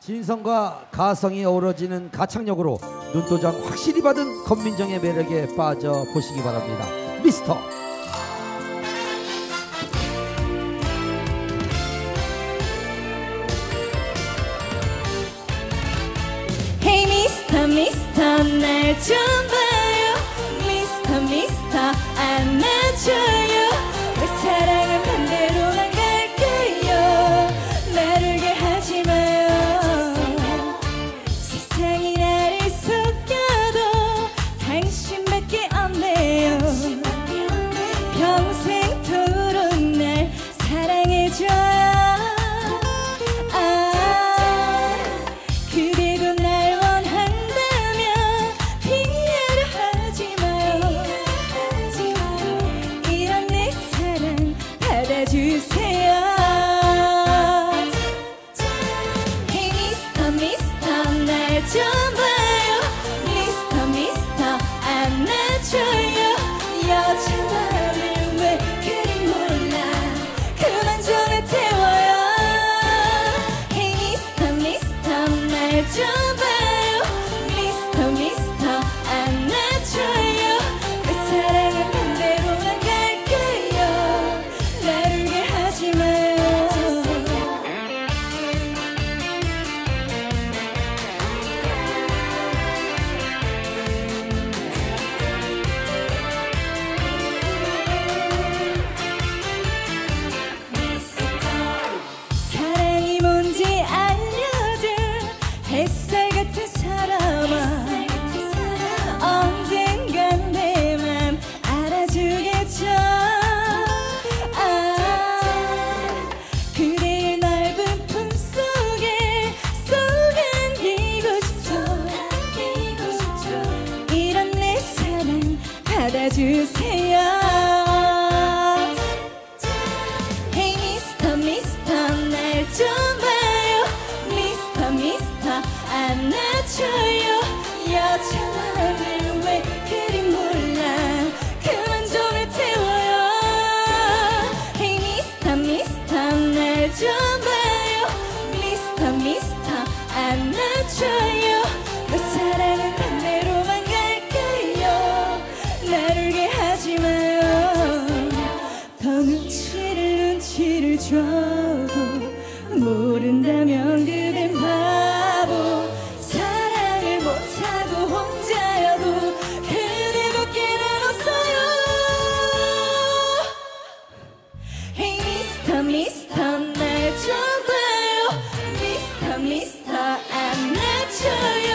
진성과 가성이 어우러지는 가창력으로 눈도장 확실히 받은 권민정의 매력에 빠져보시기 바랍니다. 미스터. Hey 미스터 미스터 날 좀 봐요. 미스터 미스터 안아줘요. 왜 사랑은 반대로만 갈까요? 나르게 하지 마요. 세상이 나를 속여도 당신밖에 없네요. 평생토록 날 사랑해줘요. 주세요. Hey 미스터 미스터 날 좀 봐요. 미스터 미스터 안아줘요. 여자라면 왜 그리 몰라. 그만 좀 태워요. Hey 미스터 미스터 날 좀 봐요. 미스터 미스터 안아줘요. 왜 사랑은 반대로만 갈까요? 나르게 하지 마요. 사랑이 뭔지 알려줘. 햇살 같은 사람아. 언젠간 내 맘 알아주겠죠. 그대의 넓은 품속에 쏙 안기고 싶죠. 이런 내 사랑 받아주세요. Hey 미스터 미스터 날 좀 봐요. 미스터 미스터 안아줘요. 여자라면 왜 그리 몰라. 그만 좀 태워요. Hey 미스터 미스터 날 좀 봐요. 미스터 미스터 안아줘요. 왜 사랑은 반대로만 갈까요? 나르게 하지 마요. 더 눈치를 줘도 모른다면 그댄 바보. 사랑을 못하고 혼자여도 그대밖에 난 없어요. Hey 미스터 미스터 날 좀 봐요. 미스터 미스터 안아줘요.